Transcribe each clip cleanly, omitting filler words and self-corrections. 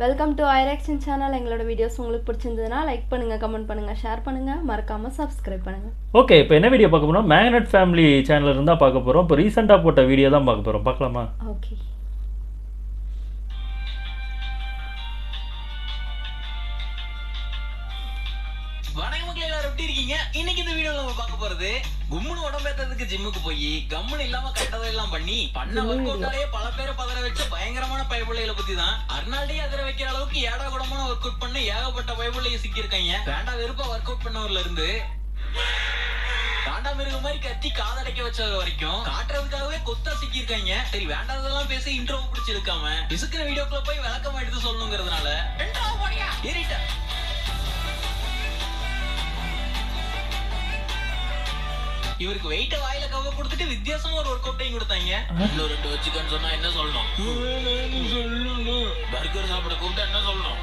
Welcome to ஐரெக்ஷன் channel. எங்களோட videos உங்களுக்கு பிடிச்சிருந்ததுன்னா லைக் பண்ணுங்க, கமெண்ட் பண்ணுங்க, ஷேர் பண்ணுங்க, மறக்காம சப்ஸ்கிரைப் பண்ணுங்க. ஓகே, இப்போ என்ன வீடியோ பார்க்க போறோம்? மேக்னெட் ஃபேமிலி சேனல்ல இருந்தா பார்க்க போறோம். இப்போ ரீசன்ட்டா போட்ட வீடியோ தான் பார்க்க போறோம். பார்க்கலாமா? ஓகே. வணக்கம் மக்களே, எல்லாரும் எப்படி இருக்கீங்க? இன்னைக்கு இந்த வீடியோல நம்ம பார்க்க போறது கும்முன்னு உடம்பேத்ததுக்கு ஜிம்முக்கு போய் கம்முன்னு இல்லாம கட்டதெல்லாம் பண்ணி பண்ண ஒர்க் அவுட்டாலேயே பல பேரை பதற வச்ச பயங்கரமான பயபுள்ளைகளை பத்தி தான். அர்னால்டே அதிர வைக்கிற அளவுக்கு ஏடா கூடமான ஒர்க் அவுட் பண்ண ஏகப்பட்ட பயபுள்ளைய சிக்கியிருக்காங்க. வேண்டா வெறுப்பா ஒர்க் அவுட் பண்ணவர்ல இருந்து காண்டா மிருக மாதிரி கத்தி காதடைக்க வச்சது வரைக்கும் காட்டுறதுக்காகவே கொத்தா சிக்கியிருக்காங்க. சரி, வேண்டாததெல்லாம் பேசி இன்ட்ரோ பிடிச்சி இருக்காம பிசுக்கிற வீடியோக்குள்ள போய் விளக்கமா எடுத்து சொல்லணுங்கிறதுனால ஏறிட்டா. இவருக்கு வெயிட்ட வாயில கவ கொடுத்துட்டு வித்தியாசமா ஒரு ஒர்க் அவுட்டையும் கொடுத்தாங்க. இன்னும் 2 வச்சுக்கன்னு சொன்னா என்ன சொல்லணும்? பர்கர் சாப்பிட கூப்பிட்டா என்ன சொல்லணும்?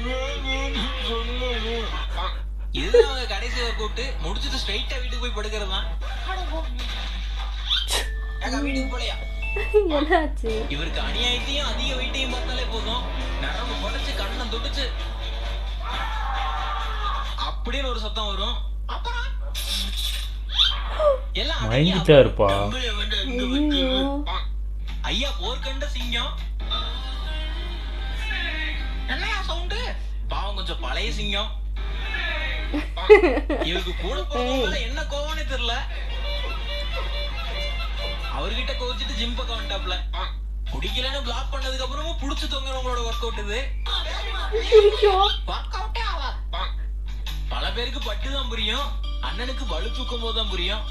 இதுதான் அவங்க கடைசி ஒர்க் அவுட். முடிச்சுட்டு ஸ்ட்ரைட்டா வீட்டுக்கு போய் படுக்கிறது தான். வீட்டுக்கு போலையா? இவருக்கு அநியாயத்தையும் அதிக வெயிட்டையும் பார்த்தாலே போதும், நரம்பு புடைச்சு கண்ணை துடிச்சு அப்படின்னு ஒரு சத்தம் வரும். அப்புறம் ஐயா போர்க்கண்ட சிங்கம் என்னையா சவுண்டு? பாவம் கொஞ்சம் பழைய சிங்கம். இவருக்கு கூட போறவங்க என்ன கோவம்னே தெரியல. அவர்கிட்ட கோவிச்சுட்டு ஜிம் பக்கம் வந்துட்டாப்ல. குடிக்கலன்னு பிளாக் பண்ணதுக்கு அப்புறமும் புடிச்சு தொங்குறவங்களோட ஒர்க் அவுட் இது. பல பேருக்கு பட்டுதான் புரியும், அண்ணனுக்கு பலு தூக்கும் போதுதான் புரியும்.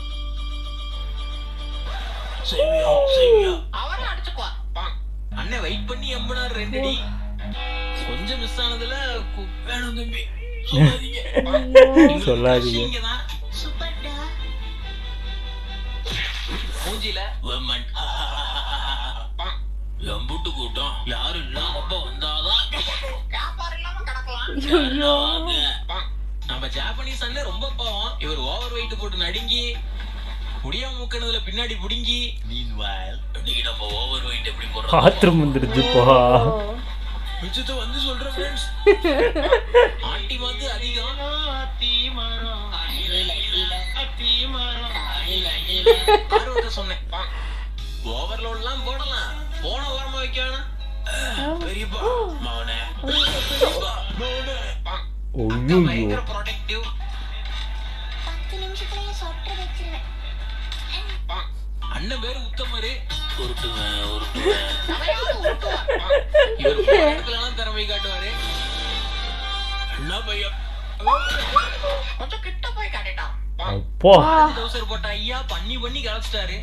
அண்ணன் வெயிட் பண்ணி எம்பினார் 2 அடி. கொஞ்சம் மிஸ் ஆனதுல வேணும் தம்பி சொல்லாதீங்க. மூஞ்சில எம்புட்டு கூட்டம் யாரு இல்லாம வந்தாதான் நம்ம ஜாப்பனீஸ் அண்ணன் ரொம்ப பாவம். இவர் ஓவர் வெயிட் போட்டு நடுங்கி முடியாம முக்கனதுல பின்னாடி புடுங்கி இன்னைக்கு நம்ம ஓவர் வெயிட் எப்படி போறோம் பாத்ரூம் வந்துருச்சுப்பா. மிச்சத்தை வந்து சொல்றேன் ஃப்ரெண்ட்ஸ். ஆண்டி வந்து அதிகம் சொன்னேன். ஓவர்லோட்லாம் போடலாம், போன வாரமா வைக்கணும். பெரியப்பா மவனே பயங்கர ப்ரொடெக்டிவ். 10 நிமிஷத்துல சொட்டர் வெச்சிருவேன். அண்ணன் பேரு உத்தமரு. இவர் திறமை காட்டுவாரு. என்ன பையன் கொஞ்சம் கிட்ட போய் காட்டிட்டான். டவுசர் போட்ட ஐயா பண்ணி பண்ணி கலச்சிட்டாரு.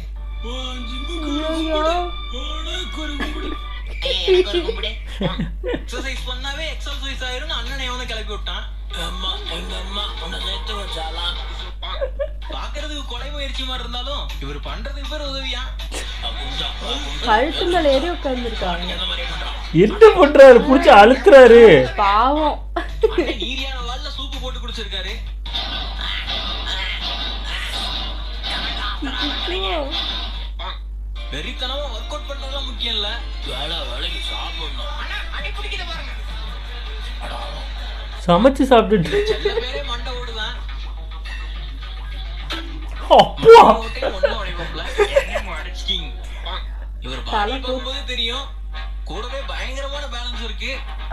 எக்ஸசைஸ் பண்ணாவே எக்ஸசைஸ் ஆயிரும். அண்ணனை எவனை கிளப்பி விட்டான். அம்மா எங்க அம்மா உன்னை சேர்த்து வச்சாலாம். பாக்குறதுக்கு கொலை முயற்சி மாதிரி இருந்தாலும் இவர் பண்றதுக்கு பேர் உதவியா. கழுத்து மேல ஏறி உட்கார்ந்துருக்காங்க. என்ன பண்றாரு? புடிச்சு அழுத்துறாரு பாவம். நீரியான வால்ல சூப்பு போட்டு குடிச்சிருக்காரு. வெறித்தனமா ஒர்க் அவுட் பண்றதுலாம் முக்கியம் இல்ல, வேலைக்கு சாப்பிடணும். சமைச்சு சாப்பிட்டு சில பேரே மண்டை ஓடுதான். இவர் பாடி போகும்போது தெரியும், கூடவே பயங்கரமான பேலன்ஸ் இருக்கு.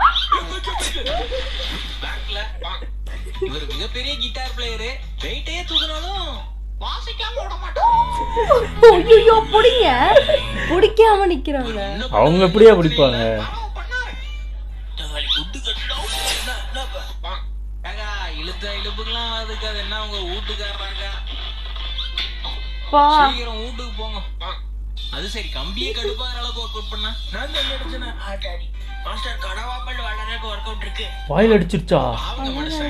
பேக்ல இவர் மிகப்பெரிய கிட்டார் பிளேயரு. வெயிட்டே தூக்குனாலும் வாசிக்காம ஓட மாட்டான். ஐயோ, புடிங்க புடிக்காம நிக்கிறாங்க. அவங்க எப்படியா பிடிப்பாங்க? இழுத்த இழுப்புக்கெல்லாம் அதுக்கு அது என்ன உங்க வீட்டுக்காரங்க? சீக்கிரம் வீட்டுக்கு போங்க. அது சரி, கம்பியே கடுப்பாகிற அளவுக்கு ஒர்க் அவுட் பண்ணா நான் தான் அடிச்சேன். ஆட்டாடி மாஸ்டர் கடவாப்பல் வளரக்கு ஒர்க் அவுட் இருக்கு. வாயில அடிச்சிருச்சா? அவங்க மனுஷன்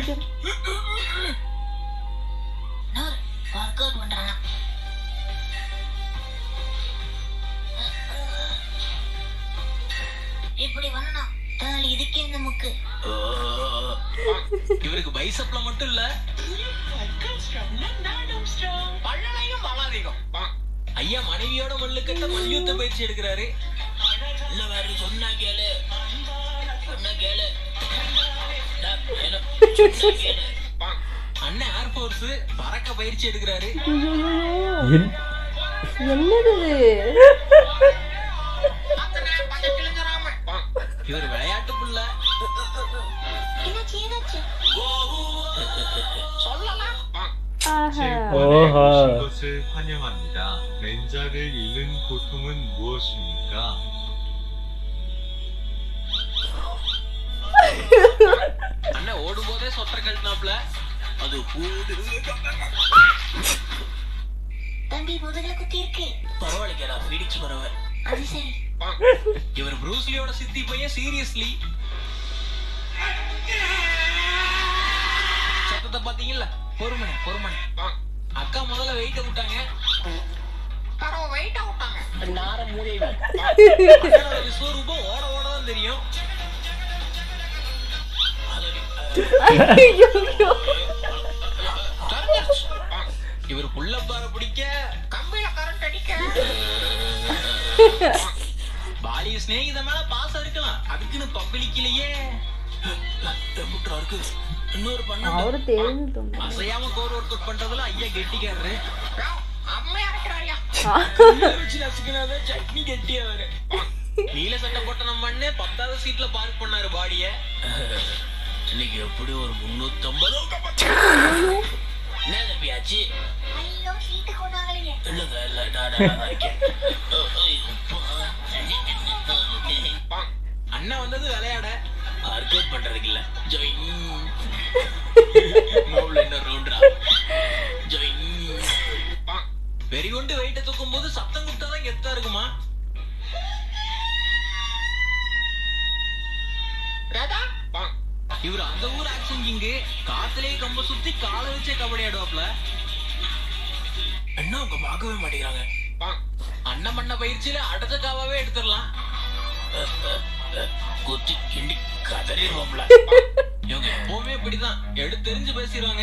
ஒர்க் அவுட் பண்றானா? இப்படி வரணும். இதுக்கே இந்த முக்கு. இவருக்கு பைசப்ல மட்டும் இல்ல, பள்ளனையும் பலாதிகம். ஐயா மனைவியோட மல்லுக்கட்ட மல்யுத்த பயிற்சி எடுக்கிறாரு. சொன்னா கேளு. அண்ணன் ஏர்போர்ஸ் பறக்க பயிற்சி எடுக்கிறாரு. என்னது இவர் விளையாட்டு புள்ள. ஓஹோ 것을 환영합니다. 렌자를 잃는 고통은 무엇입니까? அண்ணன் ஓடும் போதே சொட்டர் கழட்டினாப்ல. அது தம்பி முதுகுல குத்தி இருக்கு. பரவாயில்லைக்கா, பிடிச்சு பரவாயில்ல. அது சரி. இவர் ப்ரூஸ்லியோட சித்தி பையன். சீரியஸ்லி சத்தத்தை பாத்தீங்கல்ல? பொறுமனை. அக்கா முதல்ல வெயிட்ட விட்டாங்க. விஸ்வரூபம் ஓட ஓடதான் தெரியும். இவர் புள்ளப்பார பிடிக்க கம்பியில கரண்ட் அடிக்க. பாலிய ஸ்நேகித மேல பாசம் இருக்கலாம், அதுக்குன்னு பப்ளிக்கிலேயே இருக்கு. இன்னொரு அவரு தெரிஞ்சு அசையாம கோர் ஒர்க் அவுட் பண்றதுல ஐயா கெட்டிக்காரரு. சட்னி கெட்டியா வரு. நீல சட்டை போட்ட நம்ம அண்ணே 10வது சீட்ல பார்க் பண்ணாரு பாடிய. இன்னைக்கு எப்படி ஒரு 350 என்ன தம்பியாச்சு? ஐயோ சீட்டு கொண்டாங்களே. இல்லங்க இல்ல அண்ணா வந்தது விளையாட, ஒர்க் அவுட் பண்றதுக்கு இல்ல. வெறி கொண்டு வெயிட்ட தூக்கும் போது சத்தம் கொடுத்தாதான் கெத்தா இருக்குமா? இவரு அந்த ஊர் ஆக்ஷன் கிங்கு. காத்துலயே கம்ப சுத்தி காலை வச்சே கபடி ஆடுவாப்ல. என்ன அவங்க பார்க்கவே மாட்டேங்கிறாங்க. அண்ணன் மண்ண பயிற்சியில அடைச்ச காவாவே எடுத்துடலாம். குத்தி கிண்டி கதறிடுவோம்ல. இவங்க எப்பவுமே இப்படிதான் எடுத்து தெரிஞ்சு பேசிடுவாங்க.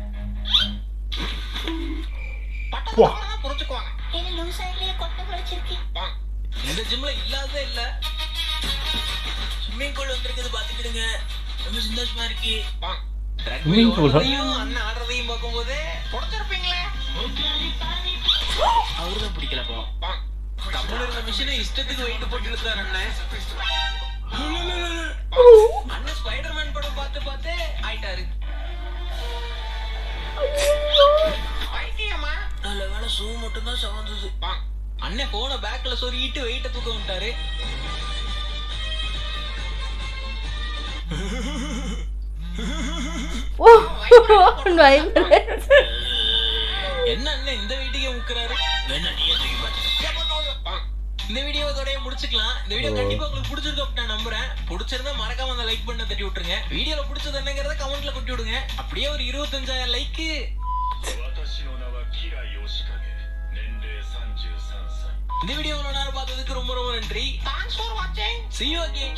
புரிச்சுக்குவாங்க. என்ன லூஸ் ஆயிலே கொட்டை குறைச்சிருக்கு. இந்த ஜிம்ல இல்லாததே இல்ல. ஸ்விம்மிங் பூல் வந்திருக்குது பாத்துக்கிடுங்க. ரொம்ப சந்தோஷமா இருக்கு. அண்ணன் ஆடுறதையும் பார்க்கும் போதே புடிச்சிருப்பீங்களே. அவருதான் பிடிக்கலப்போ. தமிழ் இருந்த மிஷினை இஷ்டத்துக்கு வெயிட் போட்டு இழுத்தாரு அண்ணன். அண்ணன் ஸ்பைடர்மேன் படம் பார்த்து ஆயிட்டாரு. நல்ல வேலை ஷூ மட்டும் தான் சவந்தது. அண்ணன் போன பேக்ல சொருகிட்டு வெயிட்ட தூக்க விட்டாரு. என்ன அண்ணன் இந்த வீட்டுக்கே முக்குறாரு? வேணா நீயே தூக்கி பாரு. இந்த வீடியோ இதோடய முடிச்சுக்கலாம். இந்த வீடியோ கண்டிப்பா உங்களுக்கு பிடிச்சிருக்கு நான் நம்புறேன். பிடிச்சிருந்தா மறக்காம அந்த லைக் பண்ண தட்டி விட்டுருங்க. வீடியோல பிடிச்சது என்னங்கறத கமெண்ட்ல கொட்டி விடுங்க. அப்படியே ஒரு 25,000 லைக். இந்த வீடியோ இவ்வளவு நேரம் பார்த்ததுக்கு ரொம்ப ரொம்ப நன்றி. Thanks for watching. See you again.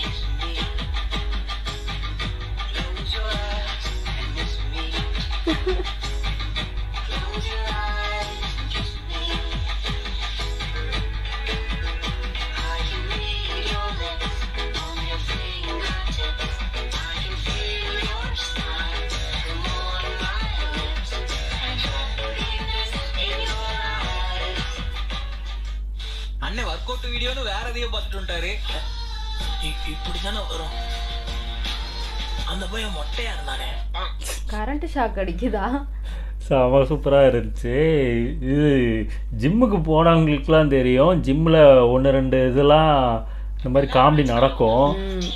அண்ணன் ஒர்க் அவுட் வீடியோன்னு வேற எதையோ பார்த்துட்டு வந்துட்டாரு. இப்படித்தானே வரும். அந்த பையன் மொட்டையா இருந்தானே. கரண்ட் ஷாக் அடிக்குதா? செம சூப்பராக இருந்துச்சு. இது ஜிம்முக்கு போனவங்களுக்குலாம் தெரியும். ஜிம்மில் 1-2 இதெல்லாம் இந்த மாதிரி காமெடி நடக்கும்.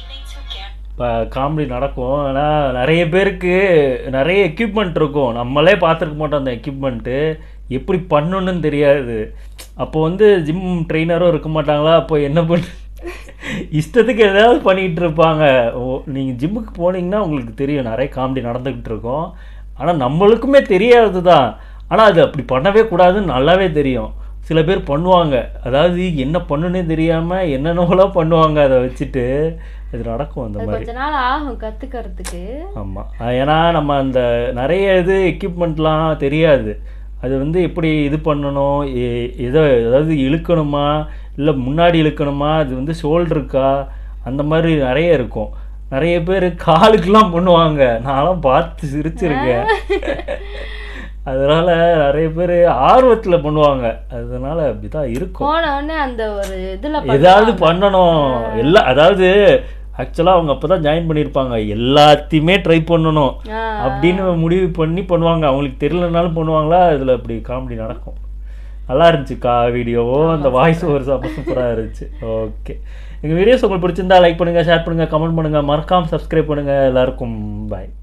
ஆனால் நிறைய பேருக்கு நிறைய எக்யூப்மெண்ட் இருக்கும். நம்மளே பார்த்துருக்க மாட்டோம் அந்த எக்யூப்மெண்ட்டு எப்படி பண்ணணுன்னு தெரியாது. அப்போ வந்து ஜிம் ட்ரெயினரும் இருக்க மாட்டாங்களா? அப்போ என்ன இஷ்டத்துக்கு ஏதாவது பண்ணிக்கிட்டு இருப்பாங்க. நீங்கள் ஜிம்முக்கு போனீங்கன்னா உங்களுக்கு தெரியும் நிறைய காமெடி நடந்துக்கிட்டு இருக்கோம். ஆனால் நம்மளுக்குமே தெரியாது தான். ஆனால் அது அப்படி பண்ணவே கூடாதுன்னு நல்லாவே தெரியும். சில பேர் பண்ணுவாங்க, அதாவது என்ன பண்ணுன்னே தெரியாமல் என்னென்னலாம் பண்ணுவாங்க. அதை வச்சுட்டு இது நடக்கும் அந்த மாதிரி. கொஞ்ச நாள் ஆகும் கற்றுக்கிறதுக்கு. ஆமாம், ஏன்னா நம்ம அந்த நிறைய இது எக்யூப்மெண்ட்லாம் தெரியாது. அது வந்து எப்படி இது பண்ணணும், அதாவது இழுக்கணுமா இல்லை முன்னாடி இழுக்கணுமா, அது வந்து ஷோல்டருக்கா, அந்த மாதிரி நிறைய இருக்கும். நிறைய பேர் காலுக்கெல்லாம் பண்ணுவாங்க, நான்லாம் பார்த்து சிரிச்சிருக்கேன். அதனால நிறைய பேர் ஆர்வத்தில் பண்ணுவாங்க, அதனால அப்படிதான் இருக்கும். போன உடனே அந்த ஒரு இதுல ஏதாவது பண்ணணும் எல்லாம், அதாவது ஆக்சுவலாக அவங்க அப்போ தான் ஜாயின் பண்ணியிருப்பாங்க, எல்லாத்தையுமே ட்ரை பண்ணணும் அப்படின்னு முடிவு பண்ணி பண்ணுவாங்க. அவங்களுக்கு தெரியலனாலும் பண்ணுவாங்களா, இதில் அப்படி காமெடி நடக்கும். நல்லா இருந்துச்சுக்கா வீடியோவும், அந்த வாய்ஸ் ஓவர் அப்போ சூப்பராக இருந்துச்சு. ஓகே, எங்கள் வீடியோஸ் உங்களுக்கு பிடிச்சிருந்தா லைக் பண்ணுங்கள், ஷேர் பண்ணுங்கள், கமெண்ட் பண்ணுங்கள், மறக்காமல் சப்ஸ்கிரைப் பண்ணுங்கள். எல்லாருக்கும் பாய்.